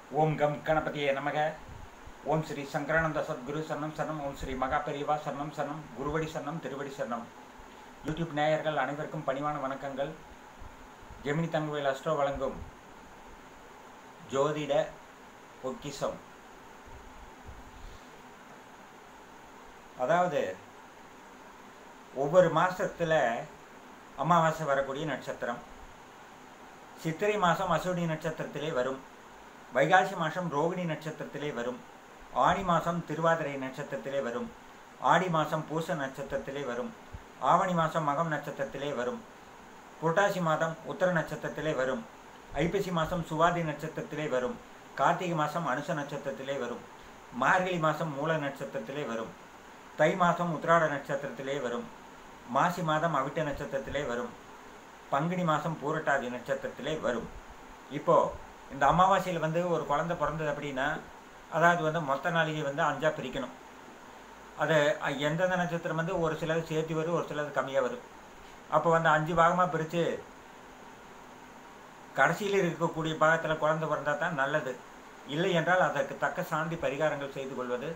ஓம் come கணபதியே நமக. ஓம் ஸ்ரீ சங்கரானந்த சத்குரு சரணம் சரணம். ஓம் ஸ்ரீ மகா பெரியவா சரணம் சரணம். குருவடி சரணம், திருவடி சரணம். யூடியூப் நேயர்கள் அனைவருக்கும் பணிவான வணக்கங்கள். ஜெமினி தங்கவேல் அஸ்ட்ரோ வழங்கும் ஜோதிட பொக்கிஷம். அதாவது ஒவ்வொரு மாதத்தில் அமாவாசை வரக்கூடிய நட்சத்திரம். சித்திரை மாதம் அசுவினி நட்சத்திரத்திலே வரும். வைகாசி மாதம் ரோகிணி நட்சத்திரத்திலே வரும். ஆடி மாதம் திருவாதிரை நட்சத்திரத்திலே வரும். ஆடி மாதம் பூச நட்சத்திரத்திலே வரும். ஆவணி மாதம் மகம் நட்சத்திரத்திலே வரும். புரட்டாசி மாதம் உத்தர நட்சத்திரத்திலே வரும். ஐப்பசி மாதம் சுவாதி நட்சத்திரத்திலே வரும். கார்த்திகை மாதம் அனுச நட்சத்திரத்திலே வரும். மார்கழி மாதம் மூல நட்சத்திரத்திலே வரும். தை மாதம் உத்திராட நட்சத்திரத்திலே வரும். மாசி மாதம் அவிட்ட நட்சத்திரத்திலே வரும். பங்குனி மாதம் பூரட்டாதி நட்சத்திரத்திலே வரும். இப்போது இந்த அமாவாசையில் ஒரு குழந்தை பிறந்தது அப்படின்னா, அதாவது மொத்த நாளிகை 5ஆக பிரிக்கணும். அது எந்தெந்த நட்சத்திரம் ஒரு சிலது சேர்த்து வரும், ஒரு சிலது கம்மியாக வரும். அப்போ 5 பாகமாக பிரித்து கடைசியில் இருக்கக்கூடிய பாகத்தில் குழந்தை பிறந்தால் தான் நல்லது. இல்லை என்றால் அதற்கு தக்க சாந்தி பரிகாரங்கள் செய்து கொள்வது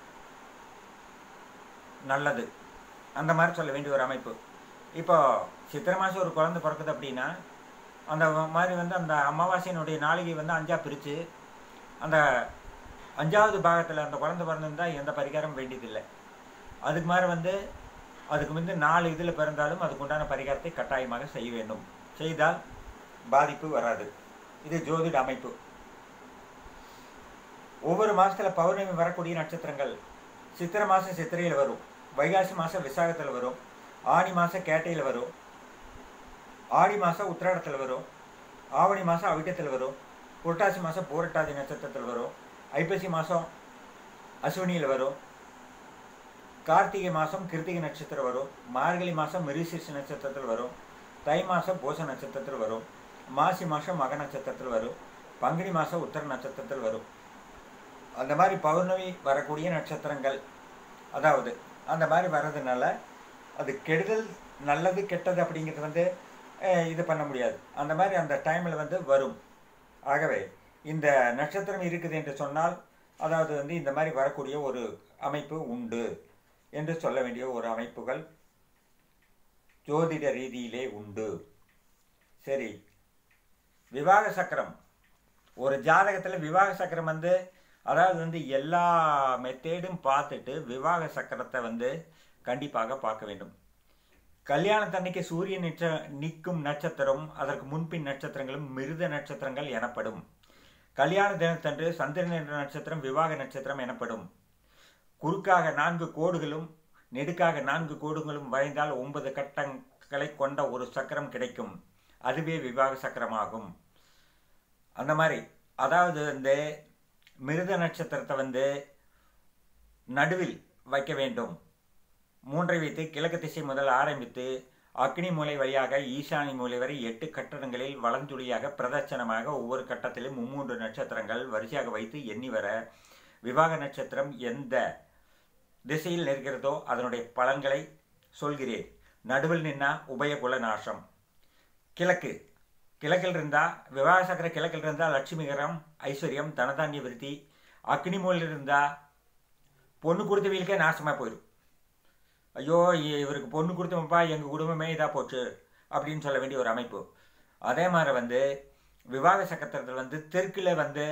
நல்லது. அந்த மாதிரி சொல்ல வேண்டிய ஒரு அமைப்பு. இப்போ சித்திரை மாதம் ஒரு குழந்தை பிறக்குது அப்படின்னா, அந்த மாதிரி அந்த அமாவாசையினுடைய நாளிகை 5ஆக பிரித்து அந்த 5ஆவது பாகத்தில் அந்த குழந்தை பிறந்திருந்தால் எந்த பரிகாரம் வேண்டியதில்லை. அதுக்கு மாதிரி அதுக்கு 4 இதில் பிறந்தாலும் அதுக்கு உண்டான பரிகாரத்தை கட்டாயமாக செய்ய வேண்டும். செய்தால் பாதிப்பு வராது. இது ஜோதிட அமைப்பு. ஒவ்வொரு மாதத்தில் பௌர்ணமி வரக்கூடிய நட்சத்திரங்கள். சித்திரை மாதம் சித்திரையில் வரும். வைகாசி மாதம் விசாகத்தில் வரும். ஆடி மாதம் கேட்டையில் வரும். ஆடி மாதம் உத்திராடத்தில் வரும். ஆவணி மாதம் அவிட்டத்தில் வரும். புரட்டாசி மாதம் பூரட்டாதி நட்சத்திரத்தில் வரும். ஐப்பசி மாதம் அசுவினியில் வரும். கார்த்திகை மாதம் கிருத்திகை நட்சத்திரம் வரும். மார்கழி மாதம் மிருகசீரிஷ நட்சத்திரத்தில் வரும். தை மாதம் பூச நட்சத்திரத்தில் வரும். மாசி மாதம் மக நட்சத்திரத்தில் வரும். பங்குனி மாதம் உத்தர நட்சத்திரத்தில் வரும். அந்த மாதிரி பௌர்ணமி வரக்கூடிய நட்சத்திரங்கள். அதாவது அந்த மாதிரி வர்றதுனால அது கெடுதல் நல்லது கெட்டது அப்படிங்கிறது இது பண்ண முடியாது. அந்த மாதிரி அந்த டைமில் வரும். ஆகவே இந்த நட்சத்திரம் இருக்குது என்று சொன்னால், அதாவது இந்த மாதிரி வரக்கூடிய ஒரு அமைப்பு உண்டு என்று சொல்ல வேண்டிய ஒரு அமைப்புகள் ஜோதிட ரீதியிலே உண்டு. சரி, விவாக சக்கரம். ஒரு ஜாதகத்தில் விவாக சக்கரம் அதாவது எல்லா மெத்தேடும் பார்த்துட்டு விவாக சக்கரத்தை கண்டிப்பாக பார்க்க வேண்டும். கல்யாணத்தன்னைக்கு சூரியன் நிற்கும் நட்சத்திரம், அதற்கு முன்பின் நட்சத்திரங்களும் மிருத நட்சத்திரங்கள் எனப்படும். கல்யாண தினத்தன்று சந்திரன் என்ற நட்சத்திரம் விவாக நட்சத்திரம் எனப்படும். குறுக்காக 4 கோடுகளும் நெடுக்காக 4 கோடுகளும் வரைந்தால் 9 கட்டங்களை கொண்ட ஒரு சக்கரம் கிடைக்கும். அதுவே விவாக சக்கரமாகும். அந்த மாதிரி அதாவது மிருத நட்சத்திரத்தை நடுவில் வைக்க வேண்டும். 3 வைத்து கிழக்கு திசை முதல் ஆரம்பித்து அக்னி மூலை வழியாக ஈசானி மூலை வரை 8 கட்டடங்களில் வலஞ்சுழியாக பிரதட்சணமாக ஒவ்வொரு கட்டத்திலும் 3 நட்சத்திரங்கள் வரிசையாக வைத்து எண்ணி வர விவாக நட்சத்திரம் எந்த திசையில் நிற்கிறதோ அதனுடைய பலன்களை சொல்கிறேன். நடுவில் நின்னா உபயகுல நாசம். கிழக்கில் இருந்தால் விவாக சக்கர கிழக்கில் இருந்தால் லட்சுமிகரம், ஐஸ்வர்யம், தனதானிய விருத்தி. அக்னி மூலையில் இருந்தால் பொண்ணு கொடுத்தவங்களுக்கே நாசமாக போயிடும். ஐயோ, இவருக்கு பொண்ணு கொடுத்தோம்ப்பா, எங்கள் குடும்பமே இதாக போச்சு அப்படின்னு சொல்ல வேண்டிய ஒரு அமைப்பு. அதே மாதிரி விவாக சக்கரத்தில் தெற்கில்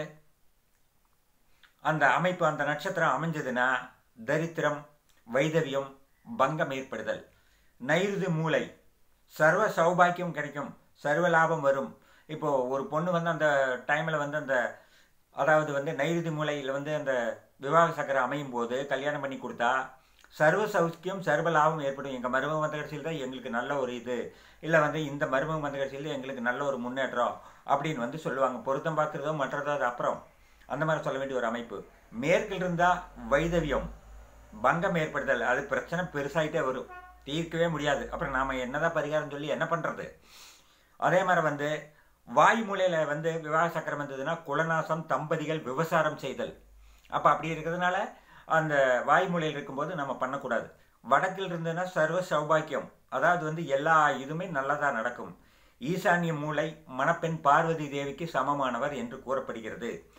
அந்த அமைப்பு அந்த நட்சத்திரம் அமைஞ்சதுன்னா தரித்திரம், வைதவியம், பங்கம் ஏற்படுதல். நைருதி மூலை சர்வ சௌபாக்கியம் கிடைக்கும், சர்வ லாபம் வரும். இப்போது ஒரு பொண்ணு அந்த டைமில் அந்த அதாவது நைருதி மூலையில் அந்த விவாக சக்கரம் அமையும் போது கல்யாணம் பண்ணி கொடுத்தா சர்வ சௌக்கியம், சர்வ லாபம் ஏற்படும். எங்கள் மருமக வந்த கடைசியில் தான் எங்களுக்கு நல்ல ஒரு இது, இல்லை இந்த மருமக வந்த கடைசியில் எங்களுக்கு நல்ல ஒரு முன்னேற்றம் அப்படின்னு சொல்லுவாங்க. பொருத்தம் பார்க்குறதோ மற்றதோ அது அப்புறம். அந்த மாதிரி சொல்ல வேண்டிய ஒரு அமைப்பு. மேற்கில் இருந்தால் வைதவியம், பங்கம் ஏற்படுதல். அது பிரச்சனை பெருசாகிட்டே வரும், தீர்க்கவே முடியாது. அப்புறம் நாம் என்னதான் பரிகாரம் சொல்லி என்ன பண்ணுறது? அதே மாதிரி வாயு மூலையில் விவாக சக்கரம் வந்ததுன்னா குலநாசம், தம்பதிகள் விபசாரம் செய்தல். அப்போ அப்படி இருக்கிறதுனால அந்த வாய்மொழியில் இருக்கும்போது நம்ம பண்ணக்கூடாது. வடக்கில் இருந்ததுன்னா சர்வ சௌபாக்கியம், அதாவது எல்லா இதுவுமே நல்லதாக நடக்கும். ஈசானிய மூலை மணப்பெண் பார்வதி தேவிக்கு சமமானவர் என்று கூறப்படுகிறது.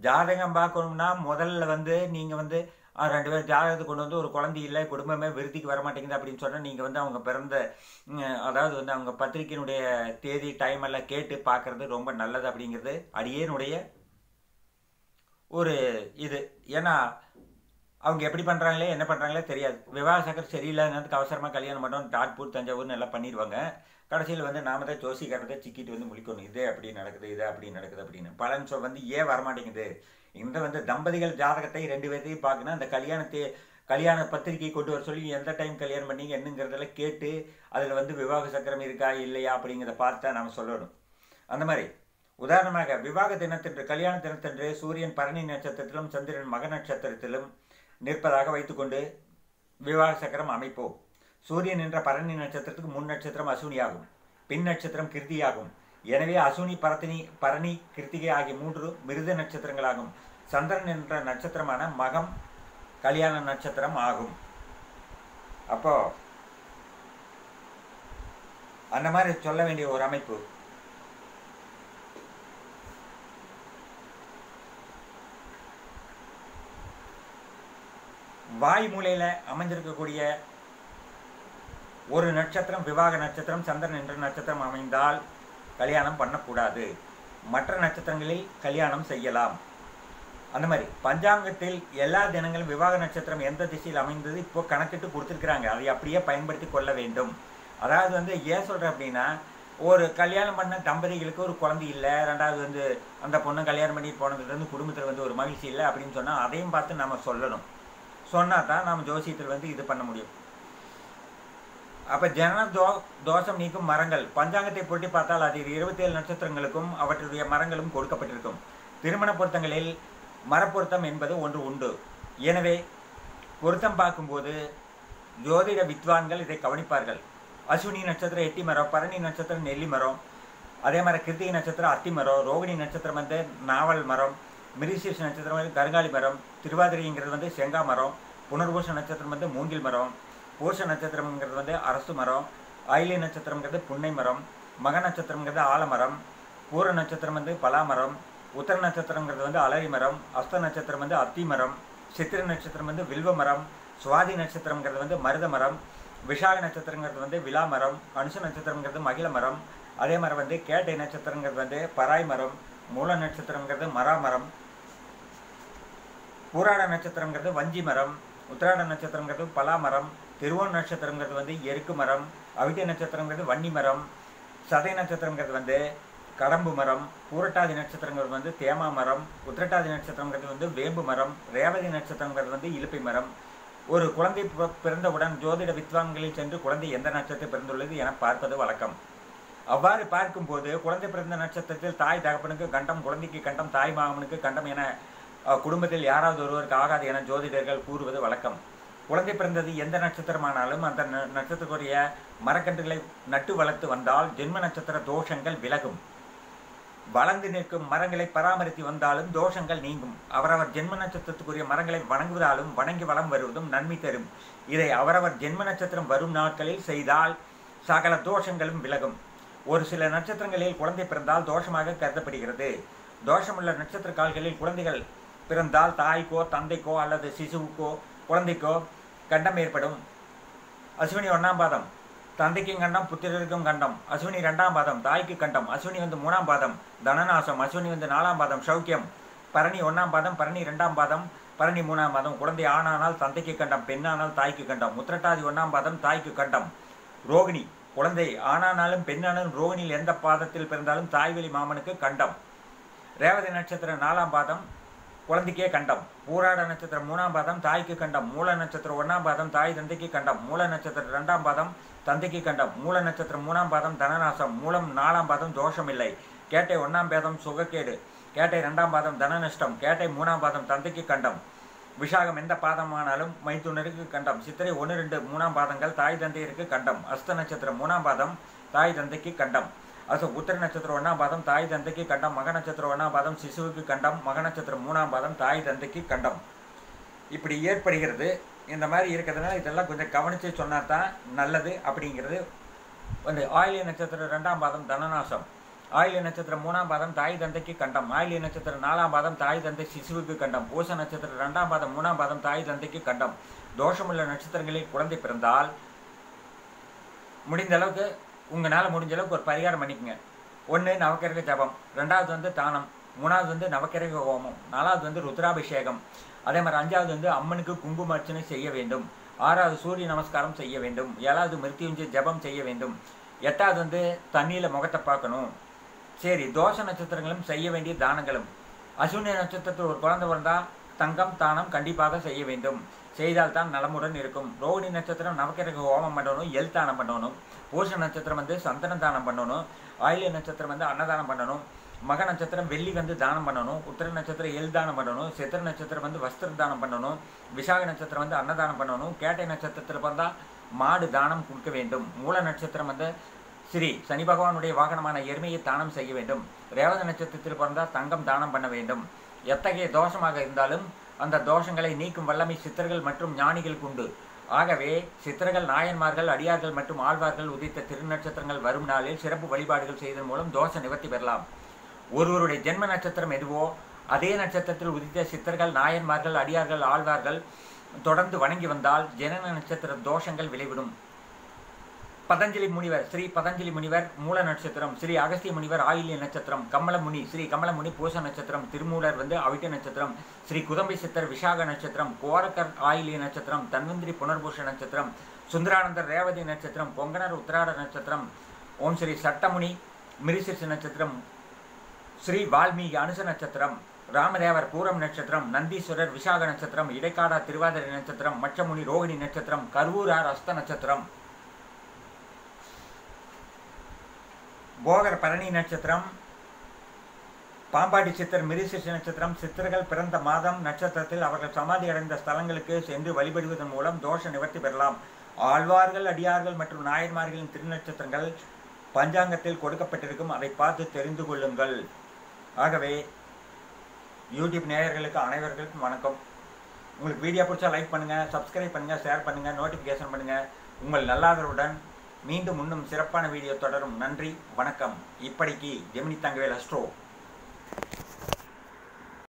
ஜாதகம் பார்க்கணும்னா முதல்ல வந்து நீங்கள் வந்து 2 பேர் ஜாதகத்தை கொண்டு வந்து ஒரு குழந்தை இல்லை, குடும்பமே விருத்திக்கு வரமாட்டேங்குது அப்படின்னு சொன்னால் நீங்கள் வந்து அவங்க பிறந்த அதாவது வந்து அவங்க பத்திரிக்கையினுடைய தேதி டைம் எல்லாம் கேட்டு பார்க்குறது ரொம்ப நல்லது அப்படிங்கிறது அடியேனுடைய ஒரு இது. ஏன்னா அவங்க எப்படி பண்ணுறாங்களே என்ன பண்ணுறாங்களே தெரியாது. விவாக சக்கரம் சரியில்லாததுக்கு அவசரமாக கல்யாணம் பண்ணோம், டாட்பூர் தஞ்சாவூர்னு எல்லாம் பண்ணிடுவாங்க. கடைசியில் வந்து நாம தான் ஜோசிக்காரத்தை சிக்கிட்டு வந்து முழிக்கணும், இதே அப்படி நடக்குது, இதே அப்படி நடக்குது அப்படின்னு. பலன் சொல் வந்து ஏன் வரமாட்டேங்குது. இந்த வந்து தம்பதிகள் ஜாதகத்தை 2 பேர்த்தையும் பார்க்கணும். அந்த கல்யாண பத்திரிகை கொண்டு வர சொல்லி எந்த டைம் கல்யாணம் பண்ணீங்க என்னங்கிறதெல்லாம் கேட்டு அதில் வந்து விவாக சக்கரம் இருக்கா இல்லையா அப்படிங்கிறத பார்த்து தான் நாம் சொல்லணும். அந்த மாதிரி உதாரணமாக விவாக தினத்தன்று கல்யாண தினத்தன்று சூரியன் பரணி நட்சத்திரத்திலும் சந்திரன் மக நட்சத்திரத்திலும் நிற்பதாக வைத்துக்கொண்டு விவாக சக்கரம் அமைப்போம். சூரியன் என்ற பரணி நட்சத்திரத்துக்கு முன் நட்சத்திரம் அசுனியாகும், பின் நட்சத்திரம் கிருத்தியாகும். எனவே அசுனி பரணி கிருத்திகை ஆகிய 3 மிருத நட்சத்திரங்களாகும். சந்திரன் என்ற நட்சத்திரமான மகம் கல்யாண நட்சத்திரம் ஆகும். அப்போ அந்த மாதிரி சொல்ல வேண்டிய ஒரு அமைப்பு. வாய் மூலையில் அமைஞ்சிருக்கக்கூடிய ஒரு நட்சத்திரம் விவாக நட்சத்திரம் சந்திரன் என்ற நட்சத்திரம் அமைந்தால் கல்யாணம் பண்ணக்கூடாது. மற்ற நட்சத்திரங்களில் கல்யாணம் செய்யலாம். அந்த மாதிரி பஞ்சாங்கத்தில் எல்லா தினங்களும் விவாக நட்சத்திரம் எந்த திசையில் அமைந்தது இப்போ கணக்கிட்டு கொடுத்துருக்குறாங்க. அதை அப்படியே பயன்படுத்தி கொள்ள வேண்டும். அதாவது வந்து ஏன் சொல்கிறேன் அப்படின்னா, ஒரு கல்யாணம் பண்ண தம்பதிகளுக்கு ஒரு குழந்தை இல்லை, 2வது வந்து அந்த பொண்ணு கல்யாணம் பண்ணி போனதுலேருந்து குடும்பத்தில் வந்து ஒரு மகிழ்ச்சி இல்லை அப்படின்னு சொன்னால் அதையும் பார்த்து நம்ம சொல்லணும். சொன்னால் தான் நம்ம ஜோசியத்தில் வந்து இது பண்ண முடியும். அப்போ ஜனன தோஷம் நீக்கும் மரங்கள் பஞ்சாங்கத்தை புரட்டி பார்த்தால் அதில் 27 நட்சத்திரங்களுக்கும் அவற்றுடைய மரங்களும் கொடுக்கப்பட்டிருக்கும். திருமண பொருத்தங்களில் மரப்பொருத்தம் என்பது ஒன்று உண்டு. எனவே பொருத்தம் பார்க்கும்போது ஜோதிட வித்வான்கள் இதை கவனிப்பார்கள். அஸ்வினி நட்சத்திரம் எட்டி மரம், பரணி நட்சத்திரம் நெல்லி மரம், அதே மாதிரி கிருத்திகை நட்சத்திரம் அத்தி மரம், ரோகிணி நட்சத்திரம் வந்து நாவல் மரம், மிருகசீர்ஷ நட்சத்திரம் வந்து கருங்காலி மரம், திருவாதிரைங்கிறது வந்து செங்கா மரம், புனர்பூச நட்சத்திரம் வந்து மூங்கில் மரம், பூச நட்சத்திரம்ங்கிறது வந்து அரசு மரம், ஆயிலி நட்சத்திரம்ங்கிறது புன்னை மரம், மக நட்சத்திரம்ங்கிறது ஆலமரம், பூர நட்சத்திரம் வந்து பலாமரம், உத்தர நட்சத்திரங்கிறது வந்து அலரி மரம், அஸ்த நட்சத்திரம் வந்து அத்தி மரம், சித்திர நட்சத்திரம் வந்து வில்வ மரம், சுவாதி நட்சத்திரங்கிறது வந்து மருத மரம், விஷாக நட்சத்திரங்கிறது வந்து விழா மரம், அனுச நட்சத்திரங்கிறது மகிழ மரம், அதே மாதிரி வந்து கேட்டை நட்சத்திரங்கிறது வந்து பராய் மரம், மூல நட்சத்திரங்கிறது மரா மரம், பூராட நட்சத்திரங்கிறது வஞ்சி மரம், உத்திராட நட்சத்திரங்கிறது பலா மரம், திருவோண நட்சத்திரங்கிறது வந்து எருக்கு மரம், அவிட்ட நட்சத்திரங்கிறது வன்னி மரம், சதை நட்சத்திரங்கிறது வந்து கடம்பு மரம், பூரட்டாதி நட்சத்திரங்கிறது வந்து தேமா மரம், உத்திரட்டாதி நட்சத்திரங்கிறது வந்து வேம்பு மரம், ரேவதி நட்சத்திரங்கிறது வந்து இலுப்பை மரம். ஒரு குழந்தை பிறந்தவுடன் ஜோதிட வித்வான்களில் சென்று குழந்தை எந்த நட்சத்திரம் பிறந்துள்ளது என பார்ப்பது வழக்கம். அவ்வாறு பார்க்கும்போது குழந்தை பிறந்த நட்சத்திரத்தில் தாய் தகப்பனுக்கு கண்டம், குழந்தைக்கு கண்டம், தாய் மாமனுக்கு கண்டம் என குடும்பத்தில் யாராவது ஒருவருக்கு ஆகாது என ஜோதிடர்கள் கூறுவது வழக்கம். குழந்தை பிறந்தது எந்த நட்சத்திரமானாலும் அந்த நட்சத்திரத்துடைய மரக்கன்றுகளை நட்டு வளர்த்து வந்தால் ஜென்ம நட்சத்திர தோஷங்கள் விலகும். வளர்ந்து நிற்கும் மரங்களை பராமரித்து வந்தாலும் தோஷங்கள் நீங்கும். அவரவர் ஜென்ம நட்சத்திரத்துக்குரிய மரங்களை வணங்குவதாலும் வணங்கி வளம் வருவதும் நன்மை தரும். இதை அவரவர் ஜென்ம நட்சத்திரம் வரும் நாட்களில் செய்தால் சகல தோஷங்களும் விலகும். ஒரு சில நட்சத்திரங்களில் குழந்தை பிறந்தால் தோஷமாக கருதப்படுகிறது. தோஷமுள்ள நட்சத்திர கால்களில் குழந்தைகள் பிறந்தால் தாய்க்கோ தந்தைக்கோ அல்லது சிசுவுக்கோ குழந்தைக்கோ கண்டம் ஏற்படும். அஸ்வினி 1ஆம் பாதம் தந்தைக்கும் கண்டம், புத்திரருக்கும் கண்டம். அஸ்வினி 2ஆம் பாதம் தாய்க்கு கண்டம். அஸ்வினி வந்து 3ஆம் பாதம் தனநாசம். அஸ்வினி வந்து 4ஆம் பாதம் சௌக்கியம். பரணி 1ஆம் பாதம், பரணி 2ஆம் பாதம், பரணி 3ஆம் பாதம். குழந்தை ஆணானால் தந்தைக்கு கண்டம், பெண்ணானால் தாய்க்கு கண்டம். உத்திரட்டாதி 1ஆம் பாதம் தாய்க்கு கண்டம். ரோகிணி குழந்தை ஆணானாலும் பெண்ணானாலும் ரோகிணியில் எந்த பாதத்தில் பிறந்தாலும் தாய்வழி மாமனுக்கு கண்டம். ரேவதி நட்சத்திரம் 4ஆம் பாதம் குழந்தைக்கே கண்டம். பூராட நட்சத்திரம் 3ஆம் பாதம் தாய்க்கு கண்டம். மூல நட்சத்திரம் 1ஆம் பாதம் தாய் தந்தைக்கு கண்டம். மூல நட்சத்திரம் 2ஆம் பாதம் தந்தைக்கு கண்டம். மூல நட்சத்திரம் 3ஆம் பாதம் தனநாசம். மூலம் 4ஆம் பாதம் தோஷமில்லை. கேட்டை 1ஆம் பாதம் சுகக்கேடு. கேட்டை 2ஆம் பாதம் தன நஷ்டம். கேட்டை 3ஆம் பாதம் தந்தைக்கு கண்டம். விஷாகம் எந்த பாதமானாலும் மைத்துனருக்கு கண்டம். சித்திரை 1, 2, 3ஆம் பாதங்கள் தாய் தந்தையருக்கு கண்டம். அஸ்த நட்சத்திரம் 3ஆம் பாதம் தாய் தந்தைக்கு கண்டம். உத்திர நட்சத்திரம் 1ஆம் பாதம் தாய் தந்தைக்கு கண்டம். மக நட்சத்திரம் 1ஆம் பாதம் சிசுவுக்கு கண்டம். மக நட்சத்திரம் 3ஆம் பாதம் தாய் தந்தைக்கு கண்டம். இப்படி ஏற்படுகிறது. இந்த மாதிரி இருக்கிறதுனால இதெல்லாம் கொஞ்சம் கவனித்து சொன்னால் தான் நல்லது அப்படிங்கிறது வந்து. ஆயிலிய நட்சத்திரம் 2ஆம் பாதம் தனநாசம். ஆயில்ய நட்சத்திரம் 3ஆம் பாதம் தாய் தந்தைக்கு கண்டம். ஆயில்ய நட்சத்திரம் 4ஆம் பாதம் தாய் தந்தை சிசுவுக்கு கண்டம். பூச நட்சத்திரம் 2ஆம் பாதம் 3ஆம் பாதம் தாய் தந்தைக்கு கண்டம். தோஷமுள்ள நட்சத்திரங்களில் குழந்தை பிறந்தால் முடிந்த அளவுக்கு உங்களால் முடிஞ்ச அளவுக்கு ஒரு பரிகாரம் பண்ணிக்கங்க. 1 நவக்கிரக ஜபம், 2வது தானம், 3வது நவக்கிரக ஹோமம், 4வது ருத்ராபிஷேகம், அதே மாதிரி 5வது அம்மனுக்கு குங்கும அர்ச்சனை செய்ய வேண்டும். 6வது சூரிய நமஸ்காரம் செய்ய வேண்டும். 7வது மிருத்யுஞ்சய ஜபம் செய்ய வேண்டும். 8வது தண்ணியில் முகத்தை பார்க்கணும். சரி, தோஷ நட்சத்திரங்களும் செய்ய வேண்டிய தானங்களும். அசுவினி நட்சத்திரத்தில் ஒரு குழந்தை பிறந்தால் தங்கம் தானம் கண்டிப்பாக செய்ய வேண்டும். செய்தால் தான் நலமுடன் இருக்கும். ரோகிணி நட்சத்திரம் நவக்கிரக ஹோமம் பண்ணணும், எல் தானம் பண்ணணும். பூச நட்சத்திரம் சந்தன தானம் பண்ணணும். ஆயில்ய நட்சத்திரம் அன்னதானம் பண்ணணும். மக நட்சத்திரம் வெள்ளி தானம் பண்ணணும். உத்திர நட்சத்திரம் எல் தானம் பண்ணணும். சித்திர நட்சத்திரம் வஸ்திர தானம் பண்ணணும். விசாக நட்சத்திரம் அன்னதானம் பண்ணணும். கேட்டை நட்சத்திரத்தில் பிறந்தால் மாடு தானம் கொடுக்க வேண்டும். மூல நட்சத்திரம் ஸ்ரீ சனி பகவானுடைய வாகனமான எருமையை தானம் செய்ய வேண்டும். ரேவதி நட்சத்திரத்தில் பிறந்தால் தங்கம் தானம் பண்ண வேண்டும். எத்தகைய தோஷமாக இருந்தாலும் அந்த தோஷங்களை நீக்கும் வல்லமை சித்தர்கள் மற்றும் ஞானிகளுக்கு உண்டு. ஆகவே சித்தர்கள், நாயன்மார்கள், அடியார்கள் மற்றும் ஆழ்வார்கள் உதித்த திருநட்சத்திரங்கள் வரும் நாளில் சிறப்பு வழிபாடுகள் செய்வதன் மூலம் தோஷ நிவர்த்தி பெறலாம். ஒருவருடைய ஜென்ம நட்சத்திரம் எதுவோ அதே நட்சத்திரத்தில் உதித்த சித்தர்கள், நாயன்மார்கள், அடியார்கள், ஆழ்வார்கள் தொடர்ந்து வணங்கி வந்தால் ஜனன நட்சத்திர தோஷங்கள் விளைவிடும். பதஞ்சலி முனிவர், ஸ்ரீ பதஞ்சலி முனிவர் மூல நட்சத்திரம். ஸ்ரீ அகஸ்திய முனிவர் ஆயில்ய நட்சத்திரம். கமலமுனி, ஸ்ரீ கமலமுனி பூச நட்சத்திரம். திருமூலர் அவிட்ட நட்சத்திரம். ஸ்ரீ குதம்பை சித்தர் விசாக நட்சத்திரம். கோரக்கர் ஆயில்ய நட்சத்திரம். தன்வந்திரி புனர்பூஷ நட்சத்திரம். சுந்தரானந்தர் ரேவதி நட்சத்திரம். பொங்கனர் உத்திராட நட்சத்திரம். ஓம் ஸ்ரீ சட்டமுனி மிருசிஷ நட்சத்திரம். ஸ்ரீ வால்மீகி அனுச நட்சத்திரம். ராமதேவர் பூரம் நட்சத்திரம். நந்தீஸ்வரர் விசாக நட்சத்திரம். இடைக்காடா திருவாதிரை நட்சத்திரம். மச்சமுனி ரோகிணி நட்சத்திரம். கரூரார் அஸ்த நட்சத்திரம். போகர் பரணி நட்சத்திரம். பாம்பாட்டி சித்தர் மிருசிஷ நட்சத்திரம். சித்தர்கள் பிறந்த மாதம் நட்சத்திரத்தில் அவர்கள் சமாதி அடைந்த ஸ்தலங்களுக்கு சென்று வழிபடுவதன் மூலம் தோஷ நிவர்த்தி பெறலாம். ஆழ்வார்கள், அடியார்கள் மற்றும் நாயன்மார்களின் திருநட்சத்திரங்கள் பஞ்சாங்கத்தில் கொடுக்கப்பட்டிருக்கும். அதை பார்த்து தெரிந்து கொள்ளுங்கள். ஆகவே யூடியூப் நேயர்களுக்கு அனைவருக்கும் வணக்கம். உங்களுக்கு வீடியோ பிடிச்சா லைக் பண்ணுங்கள், சப்ஸ்கிரைப் பண்ணுங்கள், ஷேர் பண்ணுங்கள், நோட்டிஃபிகேஷன் பண்ணுங்கள். உங்கள் நல்லாதருடன் மீண்டும் இன்னும் சிறப்பான வீடியோ தொடரும். நன்றி, வணக்கம். இப்படிக்கு ஜெமினி தங்கவேல் அஸ்ட்ரோ.